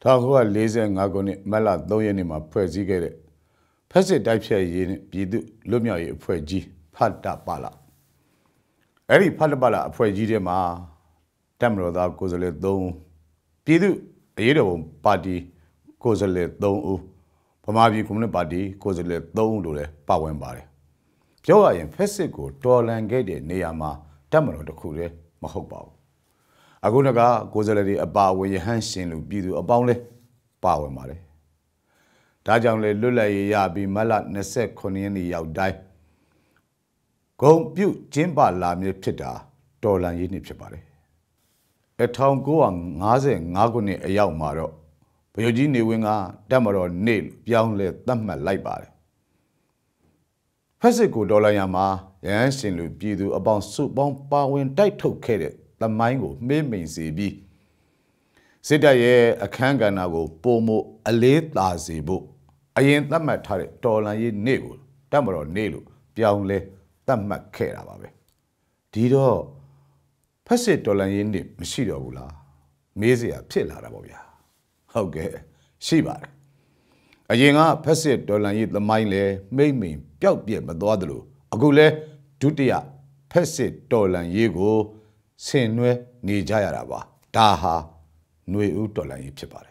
1945 ခုနှစ်မတ်လ 3 ရက်နေ့မှာဖွဲ့စည်းခဲ့တဲ့ဖက်စစ်တိုက်ဖြတ်ရေးနဲ့ပြည်သူလွတ်မြောက်ရေးအဖွဲ့ကြီးဖတ်တပါလာအဲ့ဒီဖတ်တပါလာအဖွဲ့ကြီးထဲမှာတပ်မတော်သားကိုယ်စားလှယ်3ဦးပြည်သူအရေးတော်ပုံပါတီကိုယ်စားလှယ်3ဦးဗမာပြည်ကွန်မြူနစ်ပါတီကိုယ်စားလှယ်3ဦးတို့လည်းပါဝင်ပါတယ်ပြောရရင်ဖက်စစ်ကိုတော်လှန်ခဲ့တဲ့နေရာမှာတပ်မတော်တစ်ခုတည်းမဟုတ်ပါဘူးအခုကကိုယ်စားလှယ်တွေအပါအဝင်ရဟန်းရှင်လူပြည်သူအပေါင်းလဲပါဝင်ပါတယ်ဒါကြောင့်လေလွတ်လပ်ရေးရပြီးမတ်လ29ရက်နေ့ရောက်တိုင်းဂုံပြုတ်ကျင်းပလာမည်ဖြစ်တာတော်လှန်ရေးနှစ်ဖြစ်ပါတယ်1955ခုနှစ်အရောက်မှာတော့ဗိုလ်ချုပ်ကြီးနေဝင်းကတပ်မတော်နေ့ပြောင်းလဲသတ်မှတ်လိုက်ပါတယ်ဖက်စစ်ကိုတော်လှန်ရမှာရဟန်းရှင်လူပြည်သူအပေါင်းစုပေါင်းပါဝင်တိုက်ထုတ်ခဲ့တဲ့သမိုင်းကိုမေ့မိန်စေပြီးစစ်တပ်ရဲ့အခမ်းကဏ္ဍကိုပုံမအလေးသာစေဖို့အရင်သတ်မှတ်ထားတဲ့တော်လှန်ရေးနေ့ကိုတပ်မတော်နေ့လို့ပြောင်းလဲသတ်မှတ်ခဲ့တာပါပဲဒီတော့ဖက်စစ်တော်လှန်ရေးနေ့မရှိတော့ဘူးလားမေးစရာဖြစ်လာတာပေါ့ဗျာဟုတ်ကဲ့ရှိပါတယ်အရင်ကဖက်စစ်တော်လှန်ရေးသမိုင်းလဲမိမ့်မိန်ပျောက်ပြက်မသွားသလိုအခုလဲဒုတိယဖက်စစ်တော်လှန်ရေးကိုဆင်နွှဲနေကြရတာပါဒါဟာຫນွေဦးတော်လှန်ရေးဖြစ်ပါတယ်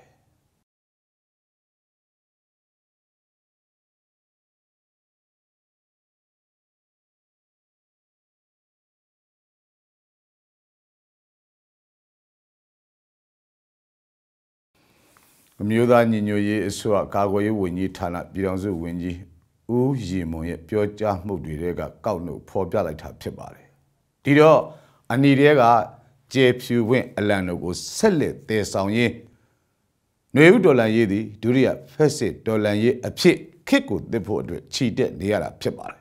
အမျိုးသားညီညွတ်ရေးအစိုးရကာကွယ်ရေးဝန်ကြီးဌာနပြည်ထောင်စုဝန်ကြီးဦးရီမွန်ရဲ့ပြောကြားမှုတွေကကောက်နှုတ်ဖော်ပြလိုက်တာဖြစ်ပါတယ်ဒီတော့အနီတွေကကျေဖြူဝင့်အလံတို့ကိုဆက်လက်တည်ဆောင်ရင်းຫນွေဦးတော်လှန်ရေးသည်ဒုတိယဖက်စစ်တော်လှန်ရေးအဖြစ်ခစ်ကိုတစ်ဖို့အတွက်ခြိတက်နေရတာဖြစ်ပါတယ်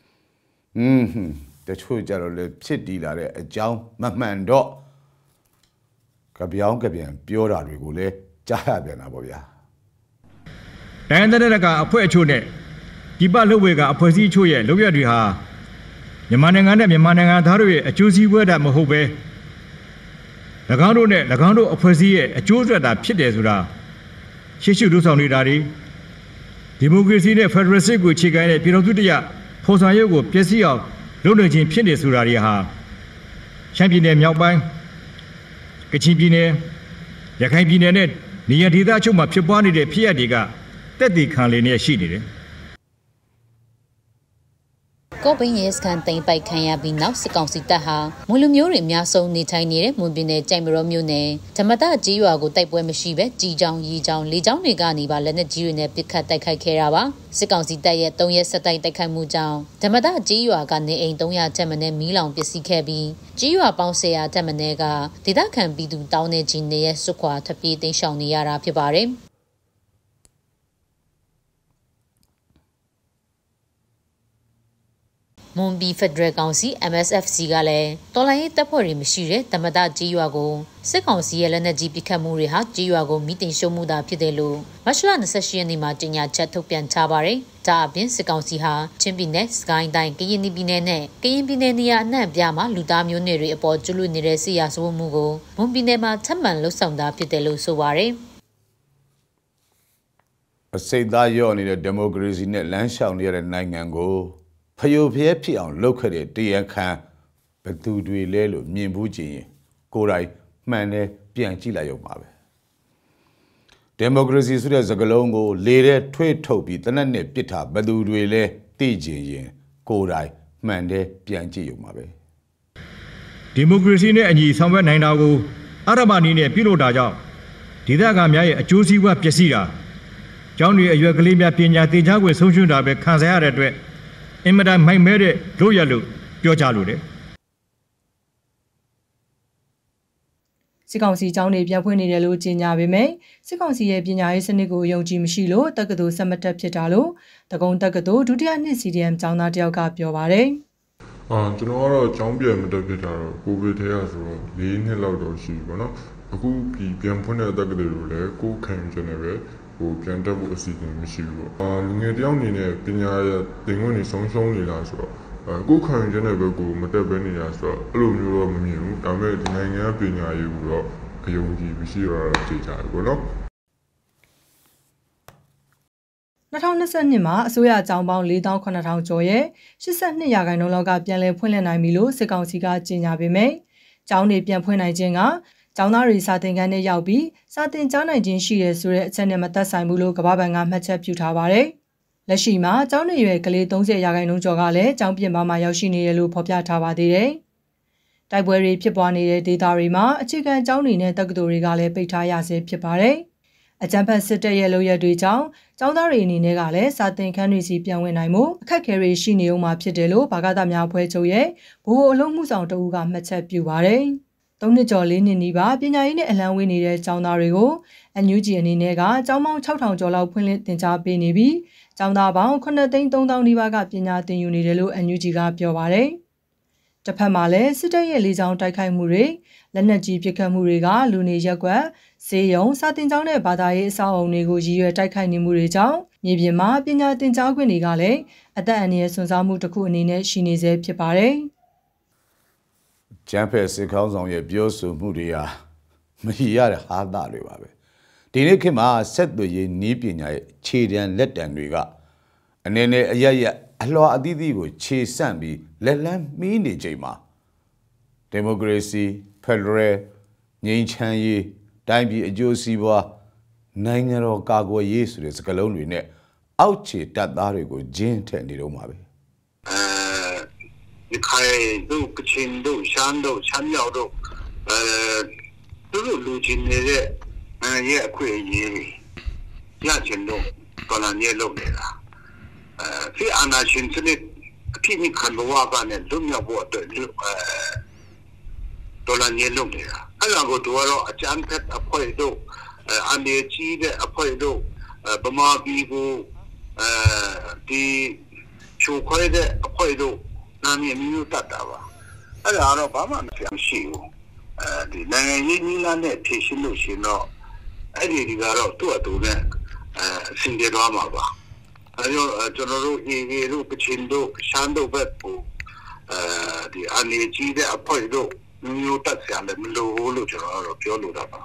တချို့ကြတော့လေဖြစ်တည်လာတဲ့အကြောင်းမမှန်တော့ကပြောင်းကပြန်ပြောတာတွေကိုလည်းကြားရပြန်တာပေါ့ဗျာတိုင်းဒေသကအဖွဲ့အချို့နဲ့ဒီပလှုပ်ဝေကအဖွဲ့အစည်းအချို့ရဲ့လုပ်ရတွေဟာမြန်မာနိုင်ငံနဲ့မြန်မာနိုင်ငံသားတို့ရဲ့အကျိုးစီးပွားတာမဟုတ်ပဲ၎င်းတို့နဲ့၎င်းတို့အဖွဲ့အစည်းရဲ့အကျိုးအတွက်သာဖြစ်တယ်ဆိုတာရှေ့ရှုလုပ်ဆောင်နေတာတွေဒီမိုကရေစီနဲ့ဖက်ဒရယ်စစ်ကိုအခြေခံတဲ့ပြည်ထောင်စုတရားဖော်ဆောင်ရေးကိုပြည့်စည်အောင်လုပ်နေခြင်းဖြစ်နေဆိုတာတွေဟာရှမ်းပြည်နယ်မြောက်ပိုင်းကချင်ပြည်နယ်ရခိုင်ပြည်နယ်နဲ့နေရာဒေသအချို့မှာဖြစ်ပွားနေတဲ့ဖြစ်ရပ်တွေကတက်တည်ခံလေးနဲ့ရှိနေတယ်ကော့ဘင်းရဲစခန်းတိမ်ပိုက်ခံရပြီးနောက်စစ်ကောင်စီတပ်ဟာမွန်လူမျိုးတွေအများဆုံးနေထိုင်နေတဲ့မွန်ပြည်နယ်ကြိုင်မရောမြို့နယ်ဓမ္မတကြီးရွာကိုတိုက်ပွဲမရှိပဲကြီးချောင်းရီချောင်းလေချောင်းတွေကနေပါလက်နက်ကြီးတွေနဲ့ပစ်ခတ်တိုက်ခိုက်ခဲ့တာပါစစ်ကောင်စီတပ်ရဲ့3ရက်ဆက်တိုက်တိုက်ခိုက်မှုကြောင့်ဓမ္မတကြီးရွာကနေအိမ်300ချက်မနဲ့မီးလောင်ပစ္စည်းခဲ့ပြီးကြီးရွာပေါင်း100ချက်မနဲ့ကဒေသခံပြည်သူတောင်းနေကြီးနေရဲ့စွတ်ခွာထပြေးတိမ်းရှောင်နေရတာဖြစ်ပါတယ်မွန်ပြည်ဖက်ဒရယ်ကောင်စီ MSFC ကလည်းတော်လိုင်းရေးတပ်ဖွဲ့တွေမရှိတဲ့ဓမ္မတကြီးရွာကိုစစ်ကောင်စီရဲ့လက်နက်ကြီးပစ်ခတ်မှုတွေဟာကြီးရွာကိုမိတင်ရှုံမှုတာဖြစ်တယ်လို့မတ်လ28ရက်နေ့မှာကြေညာချက်ထုတ်ပြန်ထားပါတယ်။ဒါအပြင်စစ်ကောင်စီဟာချင်းပြည်နယ်စကိုင်းတိုင်းကရင်ပြည်နယ်နဲ့ကရင်ပြည်နယ်နေရာအနှံ့ပြားမှာလူသားမျိုးနွယ်တွေအပေါ်ကျူးလွန်နေတဲ့စစ်ရာဇဝတ်မှုကိုမွန်ပြည်နယ်မှာထပ်မံလှုပ်ဆောင်တာဖြစ်တယ်လို့ဆိုပါတယ်။အစိတ်သားရော့နေတဲ့ဒီမိုကရေစီနဲ့လမ်းလျှောက်နေရတဲ့နိုင်ငံကိုဖျို့ဖျဲဖြစ်အောင်လုပ်ခဲ့တဲ့တရားခံဘသူတွေလဲလို့မြင်ဘူးကြည့်ရင်ကိုယ်တိုင်မှန်တယ်ပြန်ကြည့်လိုက်ရုံပါပဲဒီမိုကရေစီဆိုတဲ့စကားလုံးကိုလေတဲ့ထွေးထုတ်ပြီးတနက်နဲ့ပစ်တာဘသူတွေလဲသိကြရင်ကိုယ်တိုင်မှန်တယ်ပြန်ကြည့်ရုံပါပဲဒီမိုကရေစီနဲ့အညီဆောင်ရွက်နိုင်တာကိုအရမနီနဲ့ပြုလုပ်တာကြောင့်ဒေသခံများရဲ့အကျိုးစီးပွားပျက်စီးတာကျောင်းတွေအရွယ်ကလေးများပညာသင်ကြားခွင့်ဆုံးရှုံးတာပဲခံစားရတဲ့အတွက်အင်မတန်မိုက်မဲတဲ့လို့ရလို့ပြောကြလို့တယ်စစ်ကောင်စီကျောင်းတွေပြန်ဖွင့်နေတယ်လို့ကြေညာပေမဲ့စစ်ကောင်စီရဲ့ပညာရေးစနစ်ကိုယုံကြည်မရှိလို့တက္ကသိုလ်ဆက်မတက်ဖြစ်တာလို့တကုံတက္ကသိုလ်ဒုတိယနှစ် CDM ကျောင်းသားတယောက်ကပြောပါတယ်ကျွန်တော်ကတော့ကျောင်းပြန်မတက်ဖြစ်တာတော့ကိုဗစ်ထဲရဆိုတော့4နှစ်လောက်တော့ရှိပြီပေါ့နော်အခုပြန်ဖွင့်တဲ့တက္ကသိုလ်တွေလည်းကိုခံယူနေပဲပြန်တက်ဖို့အစီအစဉ်မရှိဘူးပေါ့လူငယ်တယောက်အနေနဲ့ပညာရေးသင်ခွင့်တွေဆုံးရှုံးနေတာဆိုတော့ကိုခံယူတဲ့ဘက်ကိုမတက်ဘဲနေရဆိုတော့အဲ့လိုမျိုးတော့မမြင်ဘူးဒါပေမဲ့ဒီနိုင်ငံပညာရေးကိုတော့အယုံကြည်မရှိတော့တာသိကြတယ်ပေါ့နော် 2022မှာအစိုးရအကြောင်းပေါင်း4,900ကျော်ရဲ့82%လောက်ကပြန်လည်ဖွင့်လှစ်နိုင်ပြီလို့စစ်ကောင်စီကကြေညာပေမဲ့ကျောင်းတွေပြန်ဖွင့်နိုင်ခြင်းကကျောင်းသားတွေစာသင်ခန်းထဲရောက်ပြီးစာသင်ကြားနိုင်ခြင်းရှိတယ်ဆိုတဲ့အချက်နဲ့မသက်ဆိုင်ဘူးလို့ကမ္ဘာ့ဘဏ်ကမှတ်ချက်ပြုထားပါတယ်။လက်ရှိမှာကျောင်းနေရွယ်ကလေး30%ကျော်ကလည်းကျောင်းပြင်ပမှာရောက်ရှိနေတယ်လို့ဖော်ပြထားပါသေးတယ်။တိုက်ပွဲတွေဖြစ်ပွားနေတဲ့ဒေသတွေမှာအခြေခံကျောင်းတွေနဲ့တက္ကသိုလ်တွေကလည်းပိတ်ထားရဆဲဖြစ်ပါတယ်။အကြမ်းဖက်စစ်တပ်ရဲ့လုပ်ရက်တွေကြောင့်ကျောင်းသားတွေအနေနဲ့ကလည်းစာသင်ခန်းတွေစီပြန်ဝင်နိုင်မှုအခက်အခဲတွေရှိနေအောင်မှာဖြစ်တယ်လို့ဘာကသများအဖွဲ့ချုပ်ရဲ့ဗဟိုအလုံးမှုဆောင်တအူးကမှတ်ချက်ပြုပါတယ်။3နှစ်ကျော်4နှစ်နီးပါးပညာရေးနဲ့အလံဝေးနေတဲ့ကျောင်းသားတွေကို NUG အနေနဲ့ကကျောင်းပေါင်း6,000ကျော်လောက်ဖွင့်လှစ်သင်ကြားပေးနေပြီးကျောင်းသားပေါင်း9,300,000နီးပါးကပညာသင်ယူနေတယ်လို့ NUG ကပြောပါတယ်။တစ်ဖက်မှာလည်းစစ်တပ်ရဲ့လေကြောင်းတိုက်ခိုက်မှုတွေလက်နက်ကြီးပစ်ခတ်မှုတွေကလူနေရက်ကွက်စေယုံစာတင်ကျောင်းနဲ့ဘာသာရေးအဆောက်အအုံတွေကိုရည်ရွယ်တိုက်ခိုက်နေမှုတွေကြောင့်မြေပြင်မှာပညာသင်ကြားခွင့်တွေကလည်းအသက်အန္တရာယ်စွန့်စားမှုတစ်ခုအနေနဲ့ရှိနေစေဖြစ်ပါတယ်။ကျန်းဖက်စစ်ခေါင်းဆောင်ရဲ့ပြောဆိုမှုတွေဟာမရရတဲ့ဟာသတွေပါပဲ။ဒီနေ့ခေတ်မှာဆက်သွယ်ရေးနည်းပညာရဲ့ခြေတံလက်တံတွေကအနေနဲ့အရရက်အလွှာအသီးသီးကိုခြေဆန့်ပြီးလက်လန်းမီးနေချိန်မှာဒီမိုကရေစီဖက်ဒရယ်ငြိမ်းချမ်းရေးတိုင်းပြည်အကျိုးစီးပွားနိုင်ငံတော်ကာကွယ်ရေးဆိုတဲ့စကားလုံးတွေနဲ့အောက်ခြေတပ်သားတွေကိုဂျင်းထက်နေတော့မှာပဲဒီခိုင်တို့ကချင်တို့ရှမ်းတို့ချမ်းမြောက်တို့သူတို့လူချင်းနေတဲ့ရဲ့အခွင့်အရေးရချင်တော့တော်လာနေလို့နေတာဒီအနာရှင်စနစ်အဖြစ်မိခံဘဝကနဲ့လွတ်မြောက်ဖို့အတွက်တော်လာနေလို့နေတာအဲ့ဒါကိုတို့ကတော့အကြမ်းဖက်အဖွဲ့တို့အနေကြီးတဲ့အဖွဲ့တို့ဗမာပြည်ကိုဒီချိုခွဲတဲ့အဖွဲ့တို့နာမည်မျိုးတတ်တာပါအဲ့ဒါတော့ဘာမှမရှိဘူးဒီနိုင်ငံရေးနည်းလမ်းနဲ့ဖြည့်ရှင်းလို့ရှိရင်တော့အဲ့ဒီကတော့သူ့အတူနဲ့အဆင်ပြေသွားမှာပါအဲ့တော့ကျွန်တော်တို့အေအေတို့ကချင်တို့ရှမ်းတို့ဘက်ကိုဒီအနေကြီးတဲ့အဖွဲ့တို့မျိုးတက်ကြတယ်မလို့လို့ကျွန်တော်တို့ပြောလို့တာပါ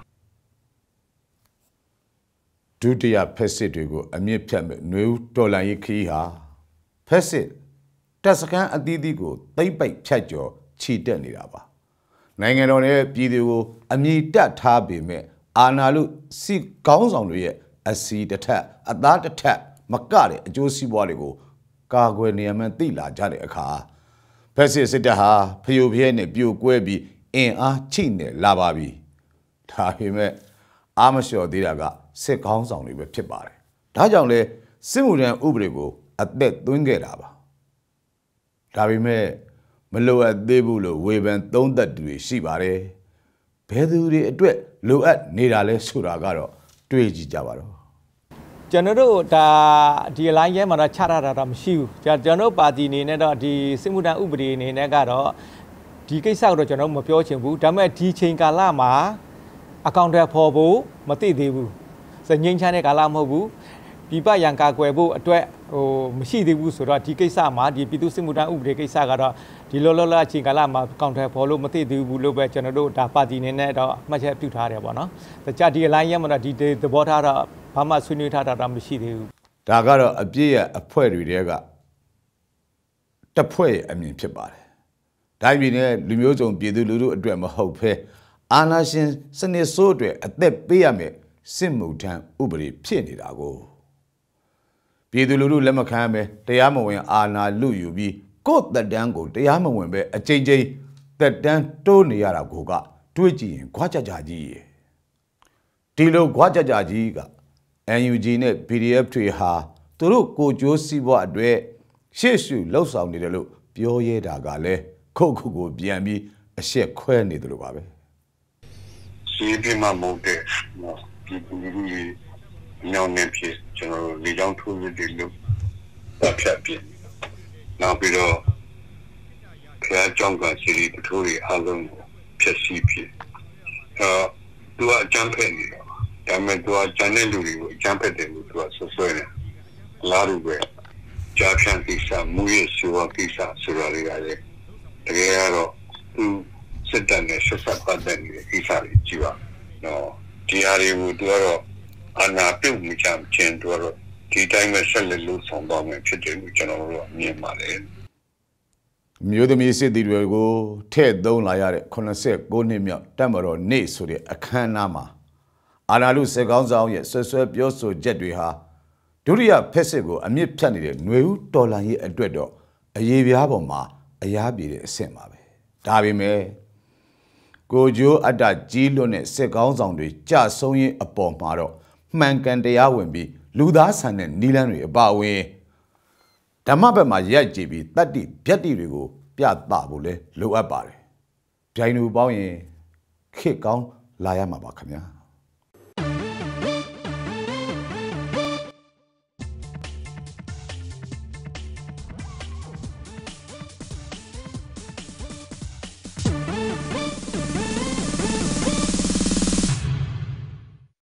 ဒုတိယဖက်စစ်တွေကိုအမြင့်ဖြတ်မဲ့နွေဦးတော်လှန်ရေးခရီးဟာဖက်စစ်တပ်စခန်းအသီးသီးကိုသိမ့်ပိတ်ဖြတ်ကျော်ခြိတက်နေတာပါနိုင်ငံတော်ရဲ့ပြည်သူကိုအမြင့်တက်ထားပေမဲ့အာဏာလုစီကောင်းဆောင်တွေရဲ့အစီတစ်ထက်အသားတစ်ထက်မကတဲ့အကျိုးစီးပွားတွေကိုကာကွယ်နေရမှန်းသိလာကြတဲ့အခါဖက်စစ်စစ်တပ်ဟာဖျို့ဖျဲနဲ့ပြိုကွဲပြီးအင်အားချိနေလာပါပြီဒါပေမဲ့အားမလျှော်သေးတာကစစ်ကောင်းဆောင်တွေပဲဖြစ်ပါတယ်ဒါကြောင့်လဲစစ်မှုထမ်းဥပဒေကိုအသက်သွင်းခဲ့တာပါဒါပေမဲ့မလိုအပ်သေးဘူးလို့ဝေဖန်သုံးသပ်သူတွေရှိပါတယ်ဘယ်သူတွေအတွက်လိုအပ်နေတာလဲဆိုတာကတော့တွေးကြည့်ကြပါတော့ကျွန်တော်တို့ဒါဒီ line ရဲမှာတော့ချရတာတော့မရှိဘူးကျွန်တော်ပါတီအနေနဲ့တော့ဒီစစ်မှုထမ်းဥပဒေအနေနဲ့ကတော့ဒီကိစ္စကိုတော့ကျွန်တော်မပြောချင်ဘူးဒါပေမဲ့ဒီချိန်ကာလမှာအကောင့်တွေပေါ်ဖို့မသိသေးဘူးစငင်းချမ်းတဲ့ကာလမဟုတ်ဘူးပြပရန်ကာကွယ်ဖို့အတွက်မရှိသေးဘူးဆိုတော့ဒီကိစ္စမှာဒီပြည်သူ့စစ်မှုထမ်းဥပဒေကိစ္စကတော့ဒီလောလောအချိန်ကာလမှာအကောင့်တွေပေါ်လို့မသိသေးဘူးလို့ပဲကျွန်တော်တို့ဒါပါတီအနေနဲ့တော့မှတ်ချက်ပြုထားတယ်ပေါ့နော်တခြားဒီ line ရဲမှာတော့ဒီသဘောထားတော့ဘာမှဆွေးနွေးထားတာတော့မရှိသေးဘူးဒါကတော့အပြည့်ရဲ့အဖွဲ့တွေတဲကတစ်ဖွဲ့ရဲ့အမြင်ဖြစ်ပါတယ်တိုင်းပြည်နဲ့လူမျိုးစုံပြည်သူလူထုအတွက်မဟုတ်ဘဲအာဏာရှင်စနစ်ဆိုးအတွက်အသက်ပေးရမယ်စစ်မှုထမ်းဥပဒေဖြစ်နေတာကိုပြည်သူလူထုလက်မခံပဲတရားမဝင်အာဏာလုယူပြီးကိုယ့်သက်တမ်းကိုတရားမဝင်ပဲအချိန်ချင်းသက်တမ်းတိုးနေရတာကိုကတွေးကြည့်ရင်ခွာကြကြကြီးဒီလိုခွာကြကြကြီးက NUG နဲ့ PDF တွေဟာသူတို့ကိုကြိုးစီးပွားအတွက်ရှေ့ရှုလှုပ်ဆောင်နေတယ်လို့ပြောရဲတာကလည်းခုတ်ခုတ်ကိုပြန်ပြီးအရှက်ခွဲနေတယ်လို့ပါပဲစီးပြီးမှမဟုတ်တဲ့ဒီလူကြီးညောင်းနေဖြစ်ကျွန်တော်လေကြောင်းထိုးပြီးလို့ပတ်ဖြတ်ပြီးနောက်ပြီးတော့ဖျားကြောင်းကစီရီပထိုးတွေအားလုံးဖြစ်စီဖြစ်သူကအကြမ်းဖက်နေတော့ဒါမဲ့သူကဂျန်တဲ့လူတွေကိုအကြမ်းဖက်တယ်လို့သူကဆွဆွဲတယ်လားလို့ပဲကြားဖြန့်ကိစ္စမူရဲ့ဆိုဝါကိစ္စဆိုတာတွေကလည်းတကယ်ကတော့သူစစ်တပ်နဲ့ဆက်ဆက်ပတ်သက်နေတဲ့ကိစ္စတွေကြည့်ပါနော်ဒီဟာတွေကိုသူကတော့အာဏာပြုတ်မှုချမ်းချင်းသူကတော့ဒီဒီတိုင်းပဲဆက်လက်လို့ဆောင်သွားမယ်ဖြစ်တယ်လို့ကျွန်တော်တို့မြင်ပါတယ်မျိုးသမီးစစ်သည်တွေကိုထဲ့သုံးလာရတဲ့89နှစ်မြောက်တပ်မတော်နေ့ဆိုတဲ့အခမ်းအနားမှာအာဏာလုစစ်ကောင်းဆောင်ရဲ့ဆွဆွဲပြောဆိုချက်တွေဟာဒုတိယဖက်စစ်ကိုအမြင့်ဖြတ်နေတဲ့ຫນွေဦးတော်လှန်ရေးအတွက်တော့အရေးပြားပေါ်မှာအရားပြေတဲ့အဆင့်ပါပဲဒါပေမဲ့ကိုကျိုးအတ္တကြီးလွတ်တဲ့စစ်ကောင်းဆောင်တွေကြဆုံးရေးအပေါ်မှာတော့မှန်ကန်တရားဝင်ပြီးလူသားဆန်တဲ့နီလန်းတွေအပါအဝင်ဓမ္မဘက်မှာရိုက်ကြည့်ပြီးတတ္တိဗျက်တိတွေကိုပြသဖို့လဲလိုအပ်ပါတယ်။ဗျိုင်လူပေါင်းရင်ခေတ်ကောင်းလာရမှာပါခင်ဗျာ။